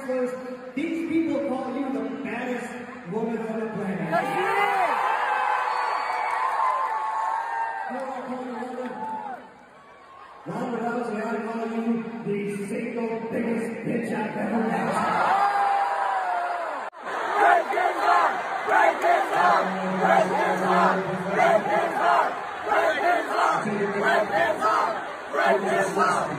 wrestlers, these people call you the baddest woman on the planet. Let's get it! You know what I call you, Ronda Rousey, I call you the single biggest bitch I've ever met. Break this heart! Break this heart! Break this heart! Break this heart! Break this heart! Break this heart! Break this heart!